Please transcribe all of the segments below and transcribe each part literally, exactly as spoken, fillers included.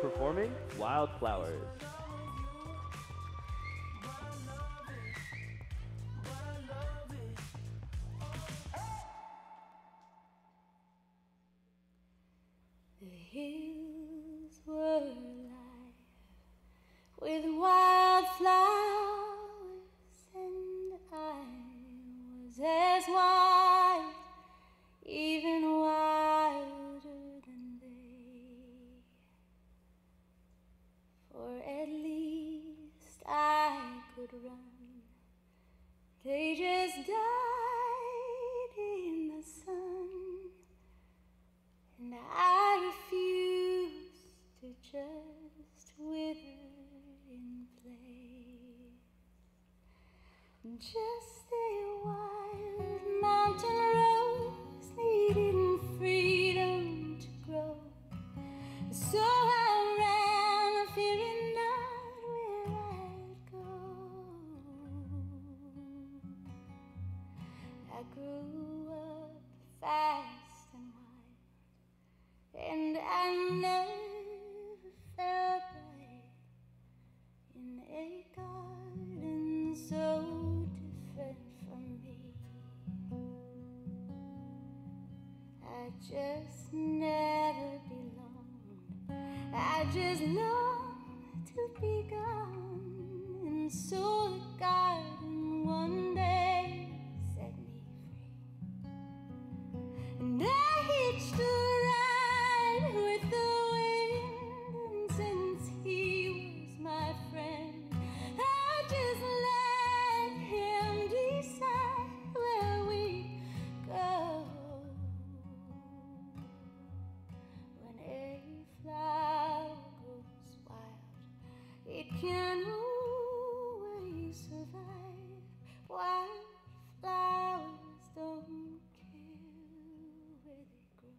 performing Wildflowers. The hills were alive with wildflowers, and I was as wild, even wilder than they. For at least I could run. They just died in the sun, and I refuse to just wither in place. Just a wild mountain rose needing freedom to grow. So I ran, fearing not where I'd go. I grew up fast and wild, and I never felt right in a garden so different from me. I just never belonged. I just longed to be gone, and so the garden one day set me free. And I hitched a ride with the wind, and since he was my friend, I just let him decide where we'd go. When a flower grows wild, it can always survive. Wildflowers don't care where they grow.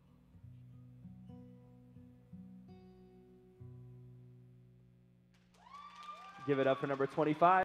Give it up for number twenty-five.